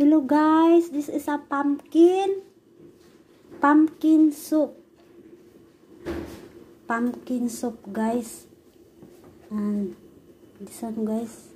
Hello guys, this is a pumpkin soup. Pumpkin soup guys. And this one guys.